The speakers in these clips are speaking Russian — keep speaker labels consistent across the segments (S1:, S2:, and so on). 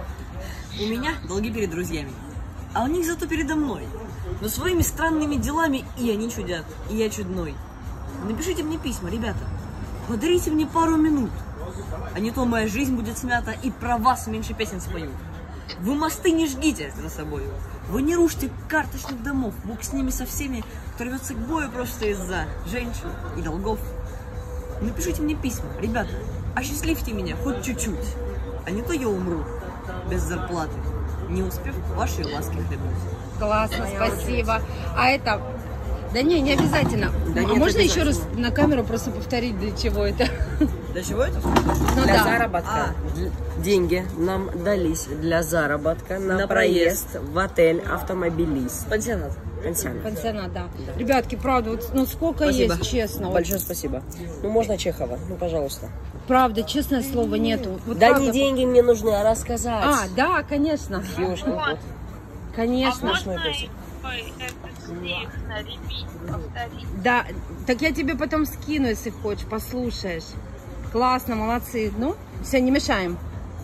S1: У меня долги перед друзьями, а у них зато передо мной. Но своими странными делами и они чудят, и я чудной. Напишите мне письма, ребята, подарите мне пару минут, а не то моя жизнь будет смята, и про вас меньше песен спою. Вы мосты не жгите за собою, вы не рушьте карточных домов, Бог с ними со всеми, кто рвется к бою просто из-за женщин и долгов. Напишите мне письма, ребята, осчастливьте меня хоть чуть-чуть, а не то я умру без зарплаты, не успев вашей ласки хлебнуть.
S2: Классно, спасибо. А это... Да не обязательно.
S1: Да
S2: А
S1: нет,
S2: можно еще
S1: обязательно.
S2: раз на камеру просто повторить, для чего это?
S1: Для чего это?
S2: Ну
S3: Для
S2: да.
S3: заработка. Деньги нам дались для заработка на,
S1: На
S3: проезд в отель «Автомобилист».
S1: Пансионат.
S3: Пансионат.
S2: Пансионат, да. Ребятки, правда, вот, ну сколько
S1: Спасибо.
S2: есть, честно. вот.
S3: Большое спасибо. Ну, можно Чехова? Ну, пожалуйста.
S2: Правда, честное слово, нету. Вот
S3: Да
S2: правда.
S3: не деньги мне нужны, а рассказать.
S2: А, да, конечно.
S3: Ёшкин кот.
S2: Конечно.
S3: Смешной песик.
S4: на репит повторить.
S2: Да, так я тебе потом скину, если хочешь, послушаешь. Классно, молодцы. Ну, все, не мешаем.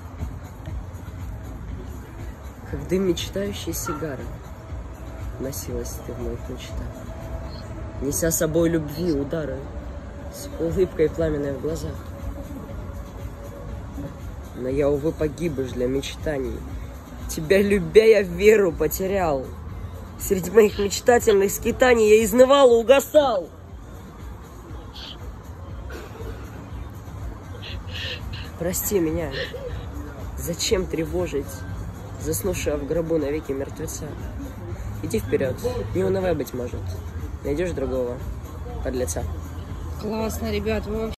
S3: Как дым мечтающей сигары носилась ты в моих мечтах, неся с собой любви удары, с улыбкой пламенной в глазах. Но я, увы, погибешь для мечтаний. Тебя любя, я веру потерял. Среди моих мечтательных скитаний я изнывал и угасал. Прости меня. Зачем тревожить заснувшего в гробу навеки мертвеца? Иди вперед, не унывай, быть может. Найдешь другого подлеца.
S2: Классно, ребят, вы вообще...